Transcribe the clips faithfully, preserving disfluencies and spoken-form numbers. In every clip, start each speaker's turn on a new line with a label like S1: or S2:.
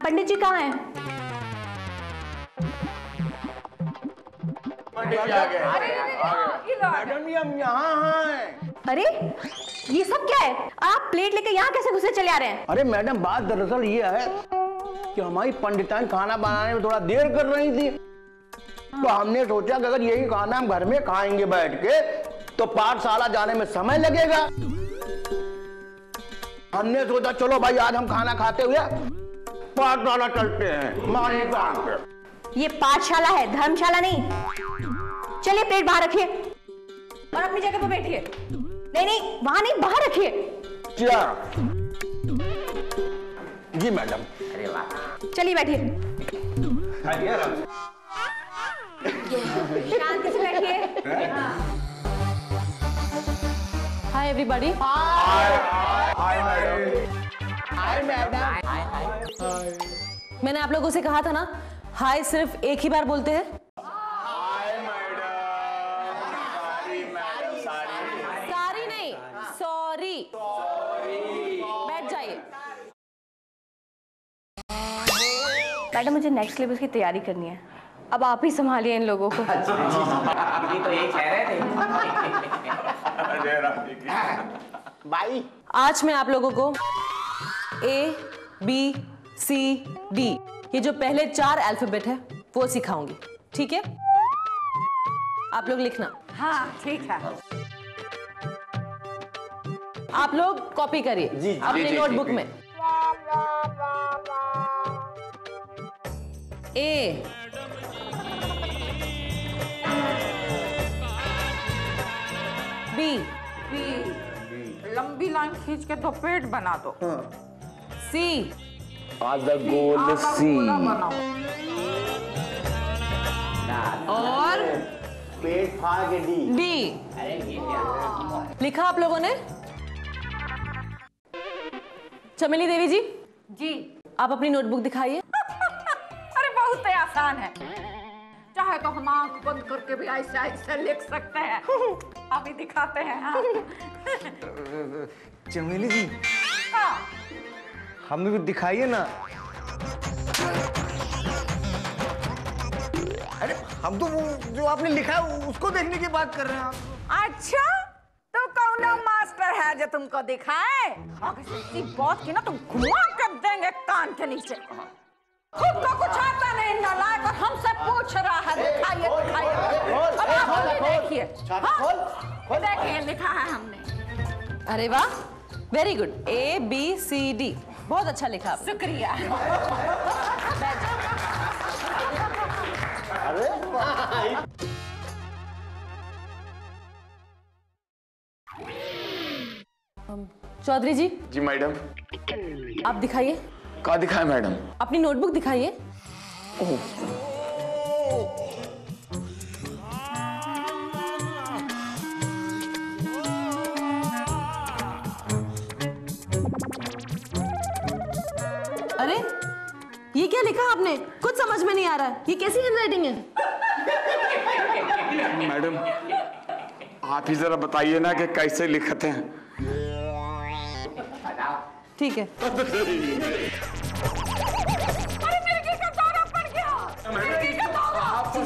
S1: पंडित जी कहाँ हैं?
S2: मैडम जी हम यहाँ हैं।
S1: अरे ये सब क्या है? आप प्लेट लेकर यहाँ कैसे घुसे चले आ रहे हैं?
S2: अरे मैडम बात दरअसल ये है कि हमारी पंडितान खाना बनाने में थोड़ा देर कर रही थी, तो हमने सोचा कि अगर यही खाना हम घर में खाएंगे बैठ के तो पाठशाला जाने में समय लगेगा। हमने सोचा चलो भाई आज हम खाना खाते हुए पाठशाला चलते हैं मानी काम पे।
S1: ये पाठशाला है, धर्मशाला नहीं। चलिए प्लेट बाहर रखिए और अपनी जगह पर बैठिए। नहीं नहीं वहां नहीं, बाहर रखिए।
S2: क्या जी मैडम?
S1: चलिए बैठिए, शांति से बैठिए।
S3: Hi everybody. मैंने आप लोगों से कहा था ना, हाय सिर्फ एक ही बार बोलते हैं। सारी नहीं, सॉरी। बैठ जाइए।
S1: मैडम मुझे नेक्स्ट सिलेबस की तैयारी करनी है, अब आप ही संभालिए इन लोगों को।
S4: अभी तो यही कह रहे थे।
S2: भाई
S3: आज मैं आप लोगों को ए बी सी डी ये जो पहले चार अल्फाबेट है वो सिखाऊंगी, ठीक है? आप लोग लिखना। हाँ ठीक है। आप लोग कॉपी करिए अपने नोटबुक में। ए बी
S5: लंबी लाइन खींच के तो पेट बना दो।
S3: सी
S6: आधा गोल सी
S3: और
S2: पेट फाड़ के डी।
S3: डी लिखा आप लोगों ने? चमेली देवी जी
S5: जी
S3: आप अपनी नोटबुक दिखाइए।
S5: अरे बहुत ही आसान है, चाहे तो हम आंख बंद करके भी ऐसे ऐसे लिख सकते हैं। अभी दिखाते हैं। हाँ।
S7: चमेली जी
S5: हाँ।
S7: हमें भी दिखाइए ना। अरे हम तो वो जो आपने लिखा है उसको देखने की बात कर रहे हैं आप।
S5: अच्छा तो कौन मास्टर है जो तुमको दिखाए? अगर ऐसी बात की ना तो घुमा कर देंगे कान के नीचे। खुद को कुछ आता नहीं नालायक और हमसे पूछ रहा है दिखाइए दिखाइए। अब आप भी देखिए। हाँ? देखिए लिखा है हमने।
S3: अरे वाह, very good. A B C D बहुत अच्छा लिखा आपने।
S5: शुक्रिया।
S3: चौधरी जी
S6: जी मैडम।
S3: आप दिखाइए।
S6: क्या दिखाए मैडम?
S3: अपनी नोटबुक दिखाइए। अरे ये क्या लिखा आपने? कुछ समझ में नहीं आ रहा। ये कैसी हैंडराइटिंग है?
S6: मैडम आप ही जरा बताइए ना कि कैसे लिखते हैं।
S3: ठीक है।
S5: अरे मिर्गी का दौरा पड़ गया। मिर्गी का दौरा।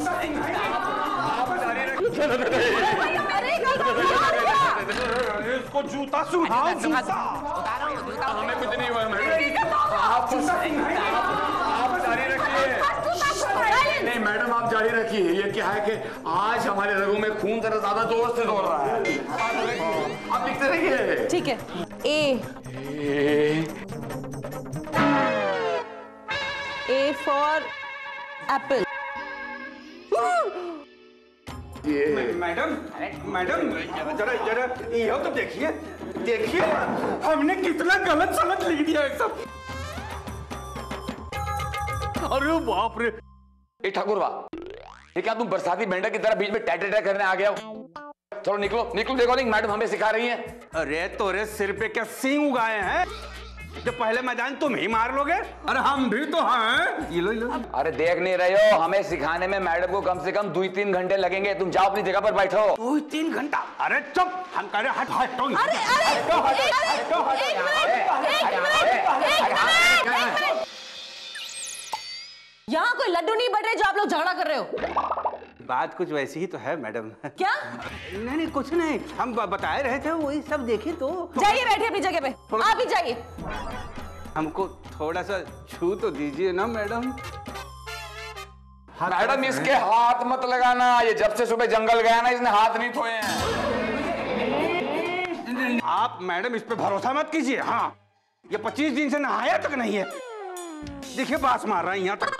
S7: इसको जूता सुनाओ। जूता
S6: हमें कुछ नहीं हुआ
S5: मिर्गी का दौरा।
S6: आप जारी रखिए। नहीं मैडम आप जारी रखिए। ये क्या है कि आज हमारे रगों में खून जरा ज्यादा जोर से दौड़ रहा है। आप लिखते रहिए।
S3: ठीक है। A A for apple.
S8: Madam madam जरा जरा ये तो देखिए देखिए हमने कितना गलत सलत लिख दिया है सब।
S7: अरे बाप रे।
S6: ए ठाकुर वाह, ये क्या तुम बरसाती मेंढक की तरह बीच में टैट टैट करने आ गया हो? चलो निकलो निकलो। देखो नहीं मैडम हमें सिखा रही हैं।
S8: अरे तोरे सिर पे क्या सींग उगाए हैं जो पहले मैदान तुम ही मार लोगे? अरे हम भी तो हैं। ये लो ये लो।
S6: अरे देख नहीं रहे हो, हमें सिखाने में मैडम को कम से कम दो तीन घंटे लगेंगे। तुम जाओ अपनी जगह पर बैठो।
S8: दो तीन घंटा? अरे चुप। हम कह रहे हट हट।
S3: अरे अरे एक मिनट एक मिनट एक मिनट। कोई लड्डू नहीं बढ़ रहे जो आप लोग झगड़ा कर रहे हो।
S8: बात कुछ वैसी ही तो है मैडम।
S3: क्या?
S8: नहीं नहीं कुछ नहीं, हम बताए रहे थे वही सब देखे तो।
S3: जाइए बैठिए अपनी जगह पे, आप ही जाइए।
S8: हमको थोड़ा सा छू तो दीजिए ना मैडम।
S6: मैडम इसके हाथ मत लगाना, ये जब से सुबह जंगल गया ना इसने हाथ नहीं धोए हैं।
S8: आप मैडम इस पे भरोसा मत कीजिए। हाँ, ये पच्चीस दिन से नहाया तक नहीं है। देखिए बास मार रहा है यहाँ तक।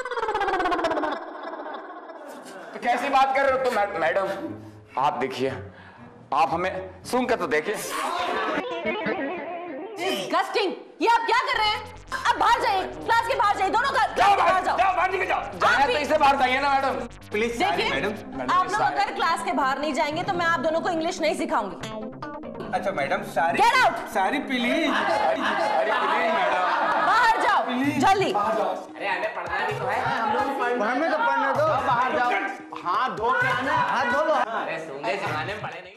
S6: तो कैसी बात कर रहे हो तुम मैडम? आप देखिए, आप हमें सुन कर तो देखिए।
S3: डिस्गस्टिंग, ये आप क्या कर रहे हैं? आप बाहर जाइए, क्लास के बाहर जाइए, दोनों का
S6: जाओ
S3: बाहर जाओ।
S6: जाओ बाहर निकल जाओ। जाए तो इसे बाहर जाइए ना मैडम।
S8: प्लीज
S3: देखिए
S8: मैडम।
S3: आप लोग अगर क्लास के बाहर नहीं जाएंगे तो मैं आप दोनों को इंग्लिश नहीं सिखाऊंगी।
S8: अच्छा मैडम सारी
S3: Get out!
S8: Sorry please sorry please madam
S3: बाहर जाओ जल्दी।
S4: अरे हमें पढ़ना भी तो है।
S2: हमें तो पढ़ने दो, बाहर जाओ, हाथ धो के आना, हाथ धो लो।
S4: अरे सूंघे जमाने में पढ़े नहीं।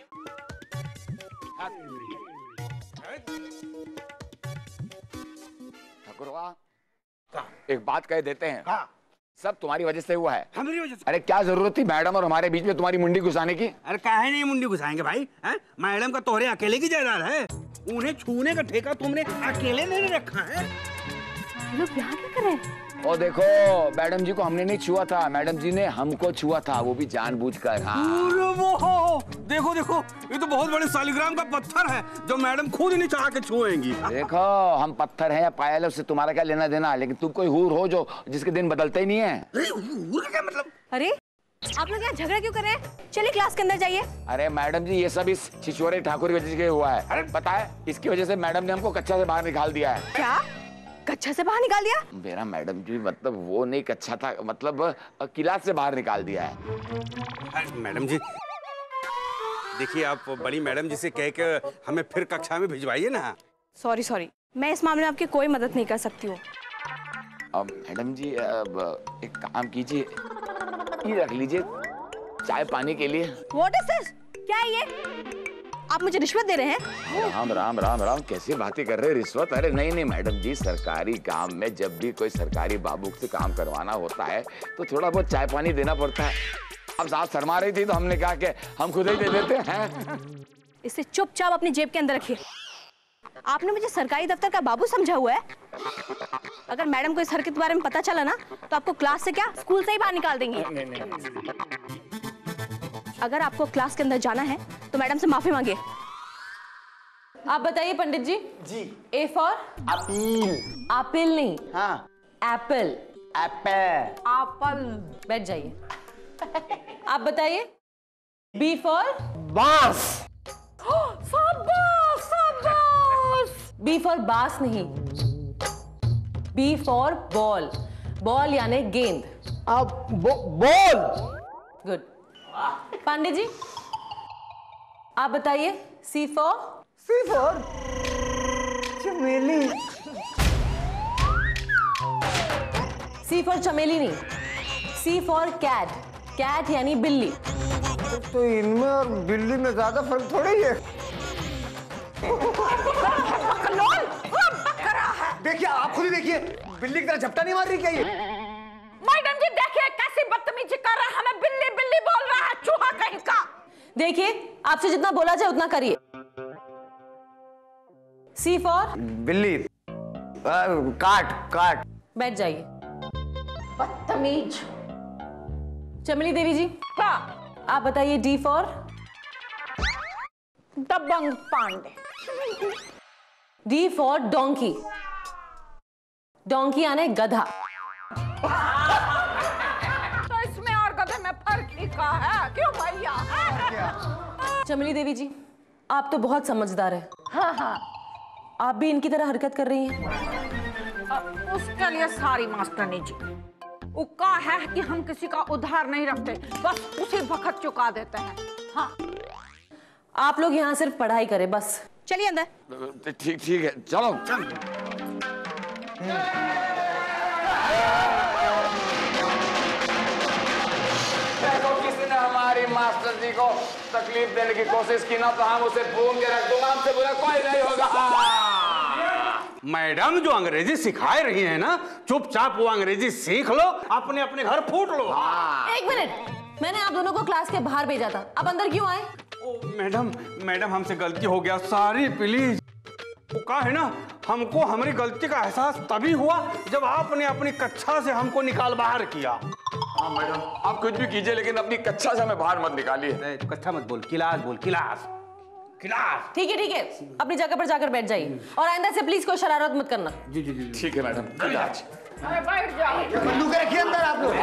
S6: एक बात कह देते हैं,
S8: हाँ।
S6: सब तुम्हारी वजह से हुआ है।
S8: हमारी वजह से?
S6: अरे क्या जरूरत थी मैडम और हमारे बीच में तुम्हारी मुंडी घुसाने की?
S8: अरे काहे नहीं मुंडी घुसाएंगे भाई? है मैडम का तोहरे अकेले की जायदाद है, उन्हें छूने का ठेका तुमने अकेले नहीं रखा है।
S1: लोग यहाँ क्या कर रहे हैं?
S6: और देखो मैडम जी को हमने नहीं छुआ था, मैडम जी ने हमको छुआ था, वो भी जानबूझकर। हाँ।
S8: वो देखो देखो, ये तो बहुत बड़े सालिग्राम का पत्थर है जो मैडम खुद नहीं चाह के छुएंगी।
S6: देखो हम पत्थर हैं या पायल है, उससे तुम्हारा क्या लेना देना, लेकिन तुम कोई हूर हो जो जिसके दिन बदलते ही नहीं है।
S8: अरे हूर का क्या मतलब?
S1: अरे आप लोग यहाँ झगड़ा क्यों कर रहे हैं? चलिए क्लास के अंदर जाइए।
S6: अरे मैडम जी ये सब इस छिछोरे ठाकुर की वजह से हुआ है। अरे पता है, इसकी वजह से मैडम ने हमको कक्षा से बाहर निकाल दिया है।
S1: क्या? कक्षा से बाहर निकाल दिया?
S6: मेरा मैडम जी मतलब वो नहीं कक्षा था, मतलब क्लास से बाहर निकाल दिया है।
S8: मैडम जी देखिए, आप बड़ी मैडम जी से कह के हमें फिर कक्षा में भिजवाइए ना।
S1: सॉरी सॉरी, मैं इस मामले में आपकी कोई मदद नहीं कर सकती हूँ।
S6: अब मैडम जी अब एक काम कीजिए, ये रख लीजिए चाय पानी के लिए।
S1: What is this? क्या है ये? आप मुझे रिश्वत दे रहे हैं?
S6: राम राम राम राम, कैसी बातें कर रहे हैं? रिश्वत? अरे नहीं नहीं मैडम जी, सरकारी काम में जब भी कोई सरकारी बाबू से काम करवाना होता है तो थोड़ा बहुत चाय पानी देना पड़ता है। अब साथ शर्मा रही थी तो हमने कहा कि हम खुद ही दे देते हैं।
S1: इसे चुपचाप अपनी जेब के अंदर रखिए। आपने मुझे सरकारी दफ्तर का बाबू समझा हुआ है? अगर मैडम को इस हरकत के बारे में पता चला ना तो आपको क्लास से क्या स्कूल से ही बाहर निकाल देंगी।
S6: नहीं, नहीं।
S1: अगर आपको क्लास के अंदर जाना है तो मैडम से माफी मांगिए।
S3: आप बताइए पंडित जी।
S2: जी।
S3: A for
S2: appeal.
S3: एप्पल नहीं,
S2: हाँ
S3: एप्पल।
S2: एप्पल।
S5: एप्पल।
S3: बैठ जाइए। आप बताइए। बी फॉर
S2: बांस।
S5: शाबाश शाबाश।
S3: बी फॉर बास नहीं, बी फॉर बॉल। बॉल यानी गेंद।
S2: अब बो, बोल।
S3: गुड। पांडे जी आप बताइए। सी फॉर
S2: सी फॉर चमेली।
S3: सी फॉर चमेली नहीं, सी फॉर कैट। कैट यानी बिल्ली।
S2: तो इनमें और बिल्ली में ज्यादा फर्क थोड़ी है। देखिए आप खुद ही देखिए, बिल्ली की तरह झपटा नहीं मार रही क्या ये?
S5: मैडम जी देखिए कैसी बदतमीजी कर रहा है, हमें बिल्ली बिल्ली बोल रहा है, चूहा कहीं का।
S3: देखिए आपसे जितना बोला जाए उतना करिए। सी फॉर
S2: बिल्ली। आ, काट काट।
S3: बैठ जाइए।
S5: बदतमीज।
S3: चमली देवी जी
S5: हाँ।
S3: आप बताइए। D for
S5: Dabangg Pandey.
S3: D for donkey. Donkey यानी गधा।
S5: तो इसमें और गधे में फर्क ही का है क्यों भैया?
S3: चमली देवी जी आप तो बहुत समझदार है।
S5: हाँ हाँ।
S3: आप भी इनकी तरह हरकत कर रही हैं।
S5: अब उसके लिए सारी मास्टरनी जी, वो का है कि हम किसी का उधार नहीं रखते, बस उसी वक्त चुका देते हैं। हाँ।
S3: आप लोग यहाँ सिर्फ पढ़ाई करें बस।
S1: चलिए अंदर।
S6: ठीक ठीक है चलो। किसी ने हमारी मास्टर जी को तकलीफ देने की कोशिश की ना तो हम उसे भून के रख दूंगा, हमसे बुरा कोई नहीं होगा।
S8: मैडम जो अंग्रेजी सिखाए रही है ना, चुपचाप वो अंग्रेजी सीख लो, अपने अपने घर फूट लो।
S3: एक मिनट, मैंने आप दोनों को क्लास के बाहर भेजा था, अब अंदर क्यों आए?
S8: ओ, मैडम मैडम हमसे गलती हो गया, सॉरी प्लीज। वो कहा है ना, हमको हमारी गलती का एहसास तभी हुआ जब आपने अपनी कक्षा से हमको निकाल बाहर किया।
S6: हाँ मैडम, आप कुछ भी कीजिए लेकिन अपनी कक्षा से हमें बाहर मत निकालिए।
S8: कक्षा मत बोल, क्लास बोल, क्लास क्लास।
S3: ठीक है ठीक है, अपनी जगह पर जाकर बैठ जाइए और आइंदा से प्लीज कोई शरारत मत करना।
S8: जी जी जी
S6: ठीक है मैडम।
S5: अरे बैठ जाओ।
S7: बंदूक रखिए अंदर आप लोग।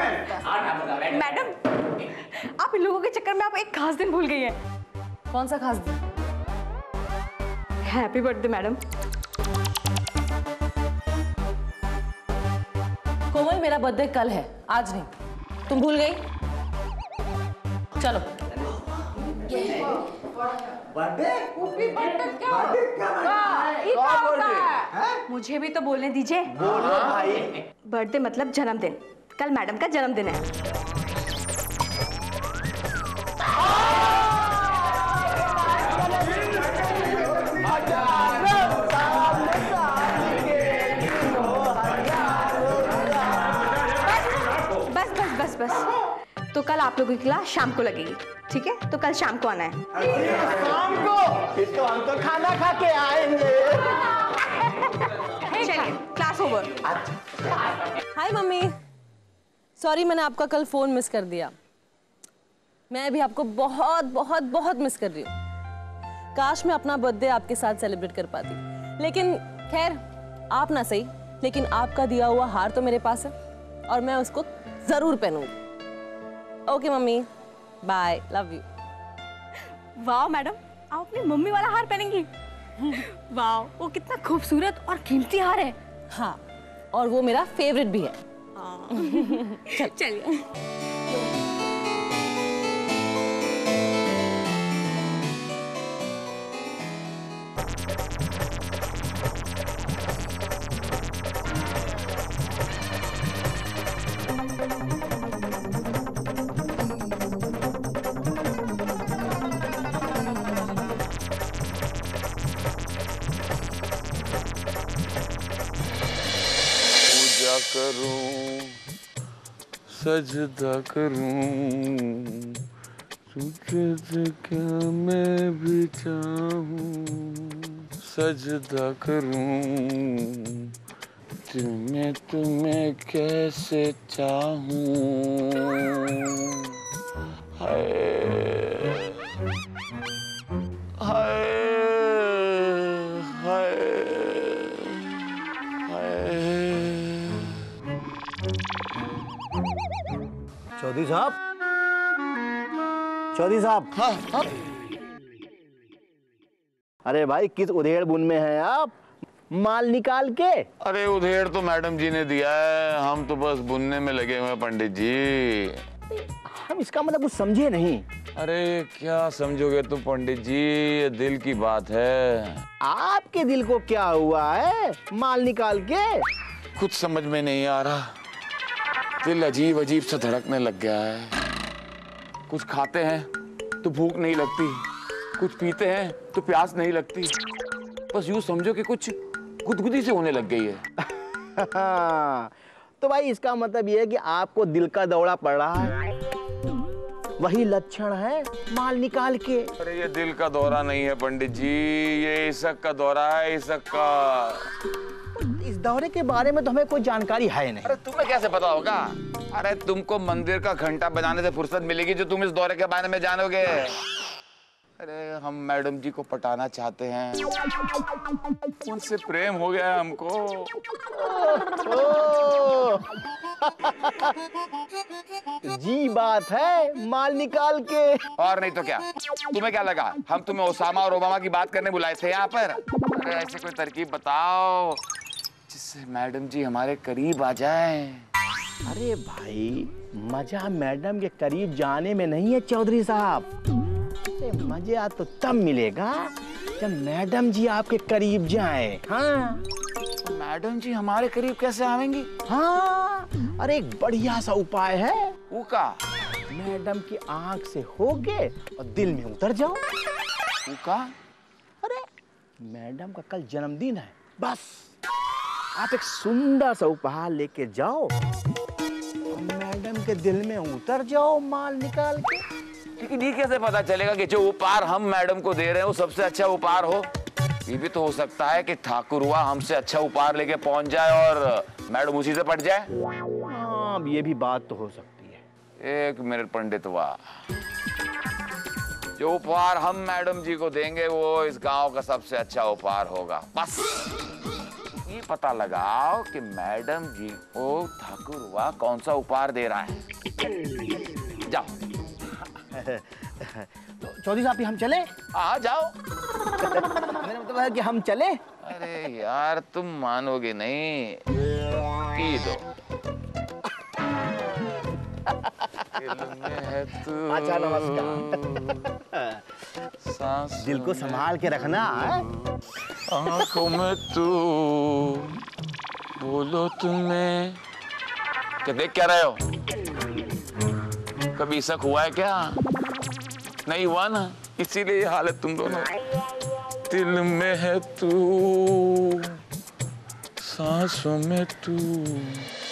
S1: मैडम, आप इन लोगों के चक्कर में आप एक खास दिन भूल गई हैं।
S3: कौन सा खास दिन?
S1: Happy birthday madam.
S3: कोमल, मेरा बर्थडे कल है, आज नहीं। तुम भूल गई? चलो।
S7: बर्थडे?
S1: मुझे भी तो बोलने दीजिए।
S2: बोलो भाई।
S1: बर्थडे मतलब जन्मदिन। कल मैडम का जन्मदिन है। बस बस बस बस तो कल आप लोगों की क्लास शाम को लगेगी, ठीक है? तो कल शाम को आना है।
S2: शाम को? फिर तो हम तो खाना खा के आएंगे।
S1: चलिए, class over.
S3: Hi mummy, sorry मैंने आपका कल फोन मिस कर दिया। मैं भी आपको बहुत बहुत बहुत मिस कर रही हूँ। काश मैं अपना बर्थडे आपके साथ सेलिब्रेट कर पाती, लेकिन खैर आप ना सही, लेकिन आपका दिया हुआ हार तो मेरे पास है और मैं उसको जरूर पहनूंगी। Okay mummy, bye, love you.
S1: वाह मैडम, आप अपनी मम्मी वाला हार पहनेंगी? वाह, वो कितना खूबसूरत और कीमती हार है।
S3: हाँ, और वो मेरा फेवरेट भी है।
S1: चल चलिए।
S6: करूं, सजदा करूं, तुझे क्या मैं भी चाहूं, सजदा करूं, तुम्हें तुम्हें कैसे चाहूं, हाय हाय हाय
S2: चौधरी साहब, चौधरी साहब।
S6: हाँ, हाँ।
S2: अरे भाई, किस उधेड़ बुन में हैं आप? माल निकाल के।
S6: अरे उधेड़ तो मैडम जी ने दिया है, हम तो बस बुनने में लगे हुए हैं पंडित जी।
S2: हम इसका मतलब कुछ समझे नहीं।
S6: अरे क्या समझोगे तुम पंडित जी, ये दिल की बात है।
S2: आपके दिल को क्या हुआ है माल निकाल के?
S6: कुछ समझ में नहीं आ रहा, दिल अजीब अजीब सा धड़कने लग गया है। कुछ खाते हैं तो भूख नहीं लगती, कुछ पीते हैं तो प्यास नहीं लगती, बस यूं समझो कि कुछ गुदगुदी से होने लग गई है।
S2: तो भाई इसका मतलब ये है कि आपको दिल का दौरा पड़ रहा है, वही लक्षण है माल निकाल के।
S6: अरे ये दिल का दौरा नहीं है पंडित जी, ये इसक का दौरा है, इसक का।
S2: इस दौरे के बारे में तो हमें कोई जानकारी है नहीं।
S6: अरे तुम्हें कैसे पता होगा? अरे तुमको मंदिर का घंटा बजाने से फुर्सत मिलेगी जो तुम इस दौरे के बारे में जानोगे। अरे हम मैडम जी को पटाना चाहते हैं, उनसे प्रेम हो गया है हमको।
S2: जी बात है, माल निकाल के।
S6: और नहीं तो क्या, तुम्हें क्या लगा हम तुम्हें ओसामा और ओबामा की बात करने बुलाए थे यहाँ पर? अरे ऐसे कोई तरकीब बताओ जिससे मैडम जी हमारे करीब आ जाए।
S2: अरे भाई, मजा मैडम के करीब जाने में नहीं है चौधरी साहब, मजा तो तब मिलेगा जब मैडम जी आपके करीब जाएं। हाँ,
S6: तो मैडम जी हमारे करीब कैसे आवेंगी?
S2: हाँ, अरे एक बढ़िया सा उपाय है।
S6: वो का?
S2: मैडम की आंख से होके और दिल में उतर जाओ।
S6: वो का?
S2: अरे मैडम का कल जन्मदिन है, बस आप एक सुंदर सा उपहार लेके जाओ और मैडम के दिल में उतर जाओ माल निकाल के।
S9: लेकिन ये कैसे पता चलेगा कि जो उपहार हम मैडम को दे रहे हैं वो सबसे अच्छा उपहार हो? ये भी तो हो सकता है कि ठाकुर हुआ हमसे अच्छा उपहार लेके पहुंच जाए और मैडम उसी से पट जाए।
S2: हाँ, ये भी बात तो हो सकती है।
S9: एक मिनट पंडित वाह, जो उपहार हम मैडम जी को देंगे वो इस गांव का सबसे अच्छा उपहार होगा। बस ये पता लगाओ कि मैडम जी को ठाकुर हुआ कौन सा उपहार दे रहा है। जाओ।
S2: तो चौधरी साहब हम चले?
S9: हाँ जाओ।
S2: मेरा मतलब है कि हम चले।
S9: अरे यार तुम मानोगे नहीं, पी दो। है तू।
S2: अच्छा नमस्कार।
S7: दिल को संभाल के रखना है।
S9: आंखों में तू, बोलो तुम्हें क्या देख क्या रहे हो? कभी शक हुआ है क्या? नहीं हुआ ना, इसीलिए ये हालत तुम दोनों। दिल में है तू, सांसों में तू।